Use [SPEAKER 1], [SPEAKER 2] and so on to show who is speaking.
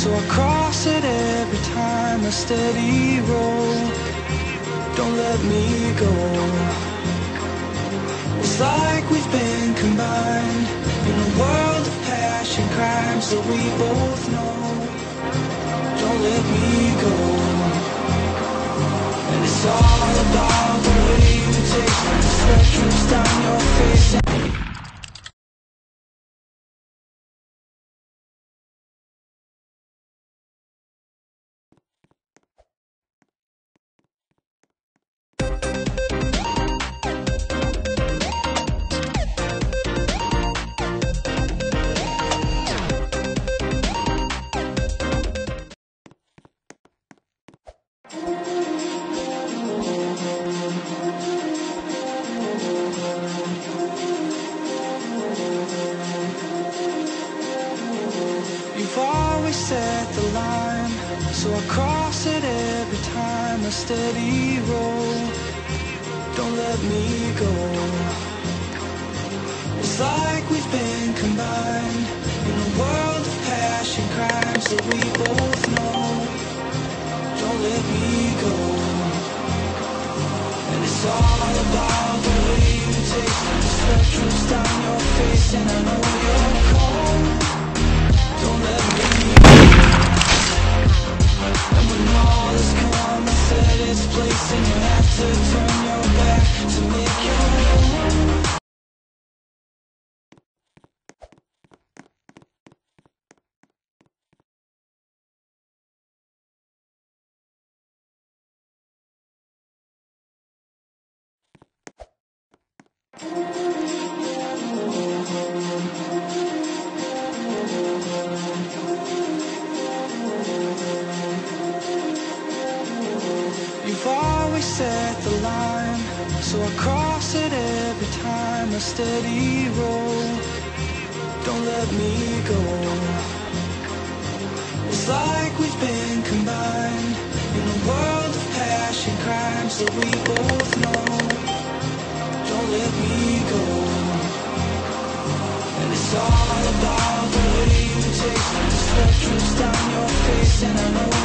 [SPEAKER 1] so I cross it every time, a steady roll. Don't let me go. It's like we've been combined in a world of passion, crimes that we both know. Don't let me go. And it's all about the way you take the sweat drips down your face. You've always set the line, so I cross it every time, a steady roll. Don't let me go. It's like we've been combined in a world of passion, crimes that we both know. Don't let me go. And it's all about the way you take the sweat drips down your face, and I know you're cold. Don't let me go. And when all is calm and set its place, and you have to turn your back to make your own. You've always set the line, so I cross it every time, a steady roll. Don't let me go. It's like we've been combined in a world of passion, crimes that we both know. Don't let me go. And it's all about the way you take the sweat drips down your face, and I know